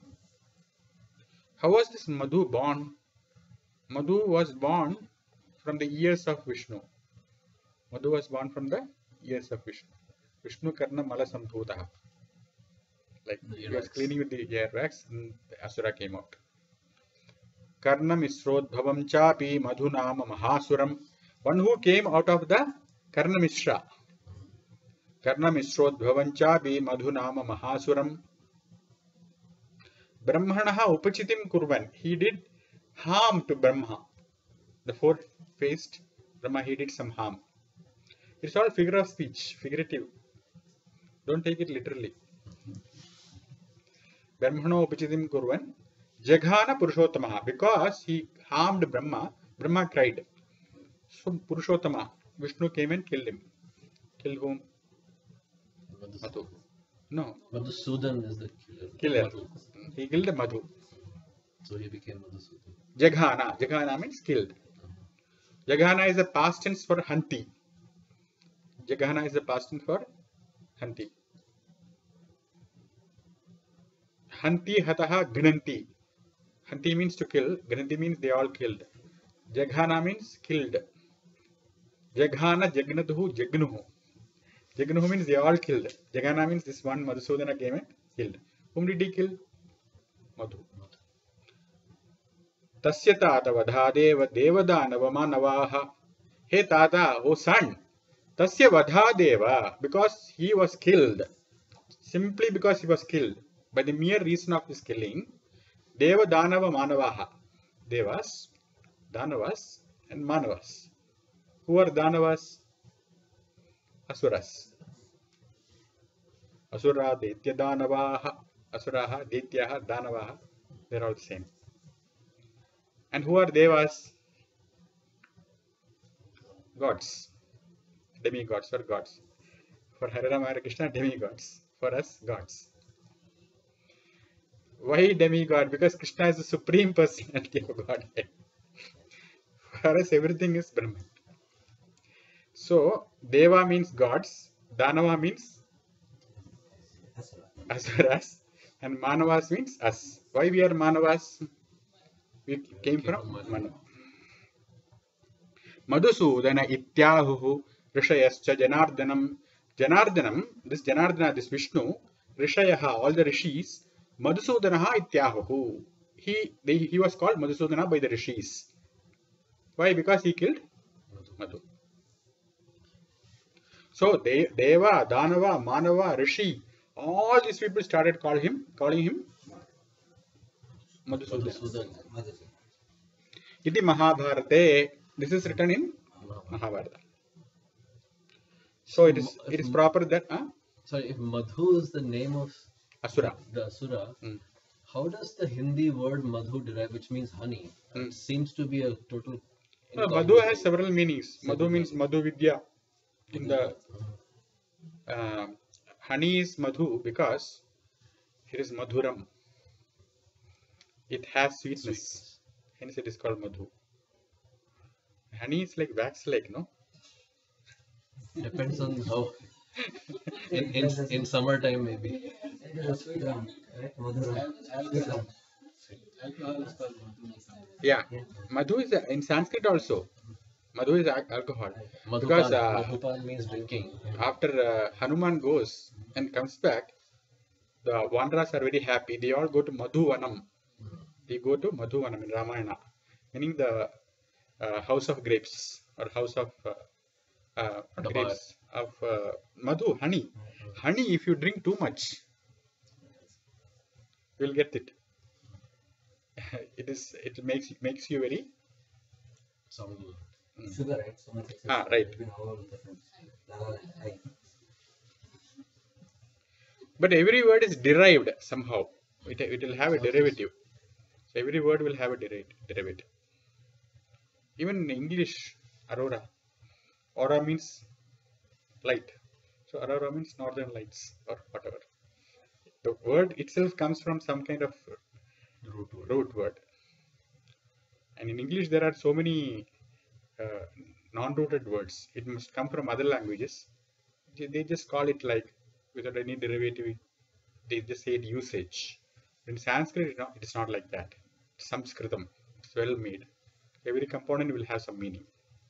How was this Madhu born? Madhu was born from the ears of Vishnu. Madhu was born from the ears of Vishnu. Vishnu Karna Mala Sambhutaha. Like he was cleaning with the earwax and the Asura came out. Karna Misrodbhavam Chapi Madhunama Mahasuram. One who came out of the Karna Mishra. Karna Misrodbhavam Chapi Madhunama Mahasuram. Brahmanaha Upachitim Kurvan. He did harm to Brahma. The four-faced Brahma, he did some harm. It's all figure of speech, figurative. Don't take it literally. Brahmano Upachitim Kurvan. Jaghana Purushottamaha. Because he harmed Brahma, Brahma cried. So Purushottama, Vishnu came and killed him. Killed whom? Madhu. No. Madhusudan is the killer. Killer. Madhu. He killed Madhu. So he became Madhusudan. Jaghana. Jaghana means killed. Jaghana is a past tense for Hanti. Jaghana is a past tense for Hanti. Hanti hataha gnanti. Hanti means to kill. Gnanti means they all killed. Jaghana means killed. Jaghana jagnatuhu jagnuhu. Jagnuhu means they all killed. Jaghana means this one Madhusudana came and killed. Whom did he kill? Madhu. Tasya tata vadhadeva devadanava manavaha. Hey tata, oh son. Tasya vadhadeva, because he was killed. Simply because he was killed. By the mere reason of his killing. Deva danava manavaha. Devas, Danavas and Manavas. Who are Danavas? Asuras. Asura, Daitya Danavaha, Asuraha, Daityaha, Danavaha. They are all the same. And who are Devas? Gods. Demigods or gods. For Hare Rama Hare Krishna, demigods. For us, gods. Why demigod? Because Krishna is the supreme personality of Godhead. For us, everything is Brahman. So, Deva means gods, Danava means Asuras, and Manavas means us. Why we are Manavas? We came from Manu. Madhusudana ityahuhu rishayascha janardanam. Janardanam, this Janardana, this Vishnu, Rishayaha, all the rishis, Madhusudanaha ityahuhu. He, they, he was called Madhusudana by the rishis. Why? Because he killed Madhu. So De Deva, Danava, Manava, Rishi, all these people started calling him, calling him Madhusudana. Iti Mahabharate. This is written in Mahabharata. So it is it is proper that. Huh? Sorry, if Madhu is the name of Asura. The Asura. Mm. How does the Hindi word madhu derive, which means honey? Mm. It seems to be a total. No, Madhu has several meanings. Several Madhu means meanings. Madhu Vidya. In the Uh, uh, honey is Madhu because it is Madhuram. It has sweetness. Sweetness. Hence it is called Madhu. Honey is like wax like, no? Depends on how. In, in, in summertime, maybe. It is a sweet rum, right? Madhuram. Sweet rum. Alcohol is called madhu. Yeah. Yeah. Madhu is a, in Sanskrit also. Madhu is al- alcohol. Madhupan. Because uh, Madhupan means drinking. after uh, Hanuman goes and comes back, the Vanras are very happy. They all go to Madhuvanam. They go to Madhuvanam in Ramayana, meaning the uh, house of grapes or house of uh, uh, not The grapes of uh, Madhu, honey. Honey, if you drink too much, you will get it. it is. It makes makes you very. Sound good. Sugar, right? So much excess. Ah, right. Between all different. La la land. Right. But every word is derived somehow. It, it will have a derivative. So every word will have a deri- derivative. Even in English, aurora. Aura means light. So aurora means northern lights or whatever. The word itself comes from some kind of Root word. root word. And in English there are so many uh, non-rooted words. It must come from other languages. They they just call it like without any derivative. They just say it usage. In Sanskrit, it not- it is not like that. It's Sanskritam. It's well made. Every component will have some meaning.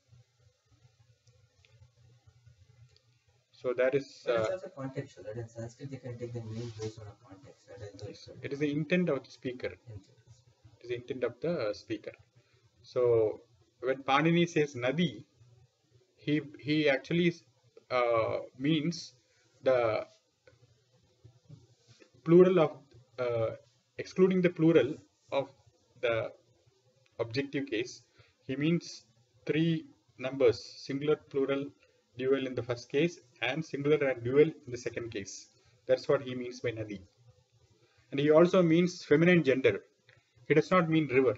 So that is, But it's uh, also contextual, right? In Sanskrit, you can take the meaning based on a context, right? And yes, it is the intent of the speaker. the- It is the intent of the speaker. So when Panini says Nadi, he he actually uh, means the plural of uh, excluding the plural of the objective case. He means three numbers: singular, plural, dual in the first case, and singular and dual in the second case. That's what he means by Nadi. And he also means feminine gender. He does not mean river.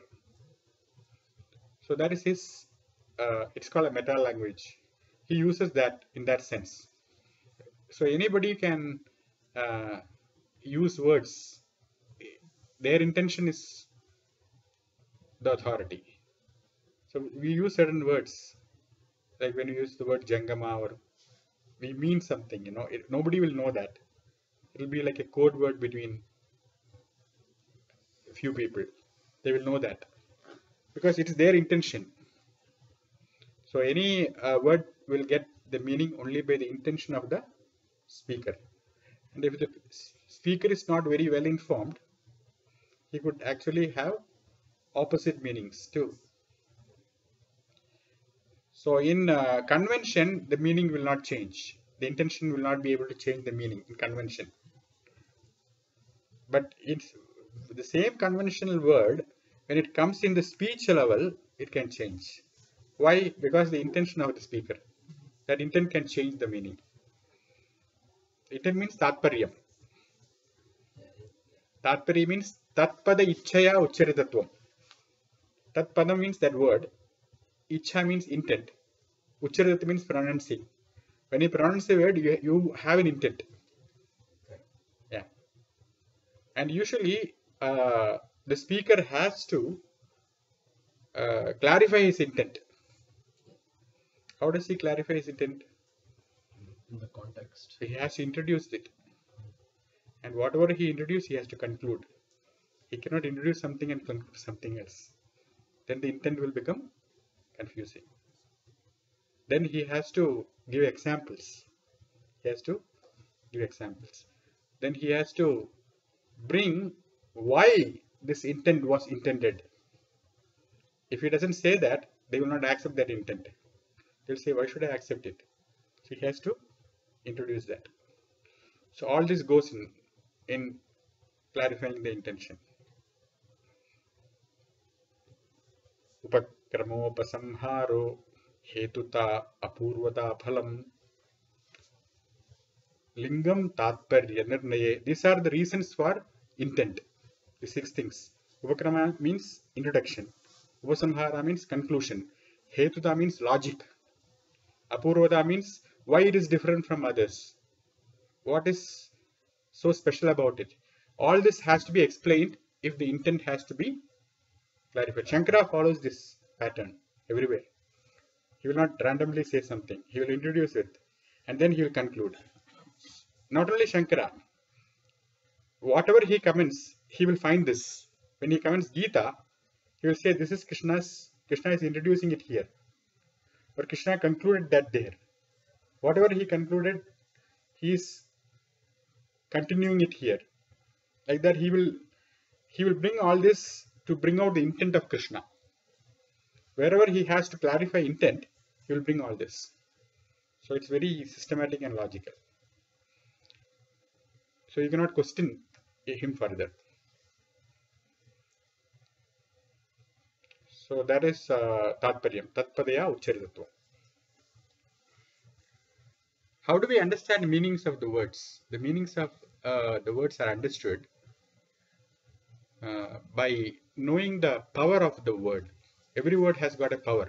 So that is his, uh, it's called a meta language. He uses that in that sense. So anybody can uh, use words. Their intention is the authority. So we use certain words, like when you use the word Jangama, or we mean something, you know, it, nobody will know that. It will be like a code word between a few people. They will know that because it is their intention. So any uh, word will get the meaning only by the intention of the speaker. And if the speaker is not very well informed, he could actually have opposite meanings too. So in uh, convention, the meaning will not change. The intention will not be able to change the meaning in convention. But it's the same conventional word, when it comes in the speech level, it can change. Why? Because the intention of the speaker. That intent can change the meaning. Intent means tatparyam. Tatparya means tatpada ichchaya uchcharitatvam. Tatpada means that word. Ichha means intent. Uchcharitat means pronouncing. When you pronounce a word, you, you have an intent. Yeah. And usually, uh, the speaker has to uh, clarify his intent. How does he clarify his intent? In the context. So he has to introduce it. And whatever he introduces, he has to conclude. He cannot introduce something and conclude something else. Then the intent will become confusing. Then he has to give examples. He has to give examples. Then he has to bring why this intent was intended. If he doesn't say that, they will not accept that intent. They'll say, why should I accept it? So he has to introduce that. So all this goes in, in clarifying the intention. Upakramopasamharo hetuta apurvata phalam. Lingam, Tatparya, Nirnaye. These are the reasons for intent. The six things. Upakrama means introduction. Upasamhara means conclusion. Hetuta means logic. Apurvada means why it is different from others. What is so special about it? All this has to be explained if the intent has to be clarified. Shankara follows this pattern everywhere. He will not randomly say something. He will introduce it and then he will conclude. Not only Shankara, whatever he comments, he will find this. When he comments Gita, he will say this is Krishna's, Krishna is introducing it here. Or Krishna concluded that there. Whatever he concluded, he is continuing it here. Like that he will he will bring all this to bring out the intent of Krishna. Wherever he has to clarify intent, he will bring all this. So it's very systematic and logical. So you cannot question him further. So that is uh, Tatparyam, Tatpadaya Ucharitatvam. How do we understand meanings of the words? The meanings of uh, the words are understood uh, by knowing the power of the word. Every word has got a power.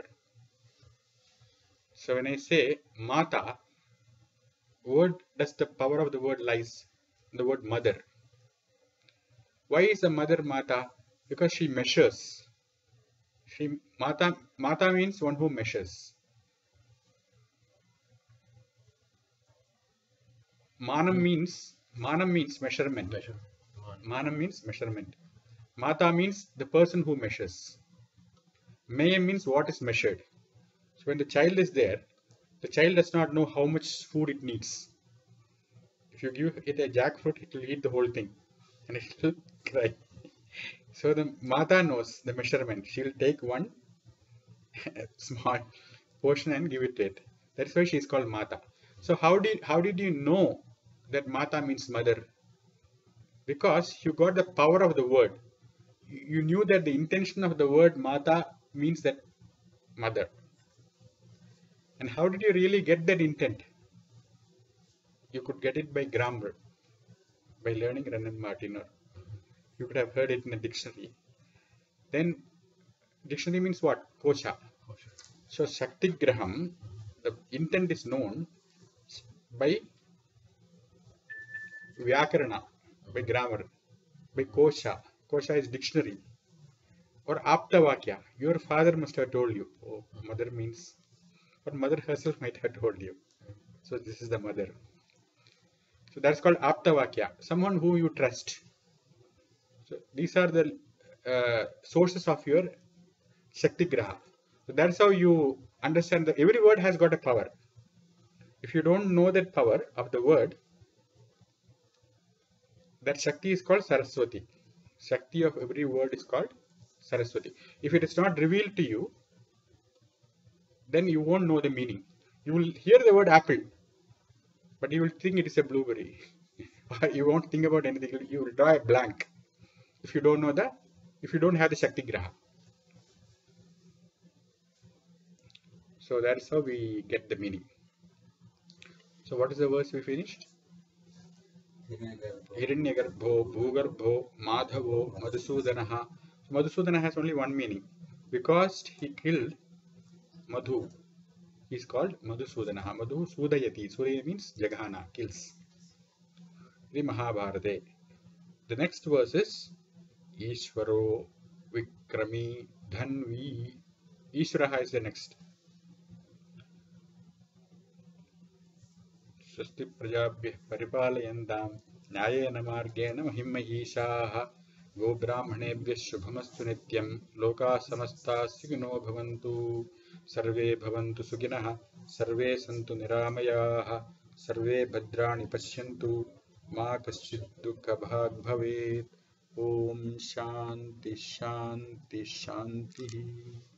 So when I say Mata, word does the power of the word lies in the word mother. Why is the mother Mata? Because she measures. She Mata Mata means one who measures. Manam means Manam means measurement. Measure. Manam means measurement. Mata means the person who measures. Mayam means what is measured. So when the child is there, the child does not know how much food it needs. If you give it a jackfruit, it will eat the whole thing and it will cry. So the Mata knows the measurement. She will take one small portion and give it to it. That's why she is called Mata. So how did how did you know that Mata means mother? Because you got the power of the word. You knew that the intention of the word Mata means that mother. And how did you really get that intent? You could get it by grammar, by learning Renan Martin, or you could have heard it in a dictionary. Then dictionary means what? Kosha. So Shakti Graham, the intent is known by Vyakarana, by grammar, by Kosha. Kosha is dictionary. Or Aptavakya. Your father must have told you. Oh, mother means, or mother herself might have told you. So this is the mother. So that's called Aptavakya, someone who you trust. So these are the uh, sources of your Shakti Graha. So that's how you understand that every word has got a power. If you don't know that power of the word, that Shakti is called Saraswati. Shakti of every word is called Saraswati. If it is not revealed to you, then you won't know the meaning. You will hear the word apple, but you will think it is a blueberry. You won't think about anything. You will draw a blank if you don't know the, if you don't have the Shakti Graha. So that's how we get the meaning. So what is the verse we finished? Hiranyagarbho, Bhugarbho, Madhavo, Madhusudanaha. So Madhusudana has only one meaning. Because he killed Madhu, he is called Madhusudanaha. Madhu Sudayati. Sudaya means Jaghana, kills. The Mahabharate. The next verse is Ishvaro, Vikrami, Dhanvi. Ishvaraha is the next. Swasti Prajabhyah Paripalayantam Nyayena Margena Mahimmahishaha Go Brahmanebhyah Shubhamastu Nityam Loka Samasta Signo Bhavantu Sarve Bhavantu Suginaha Sarve Santu Niramayaha Sarve Bhadrani Pashyantu Ma Kaschid Dukha Bhag Bhavet Om Shanti Shanti Shanti.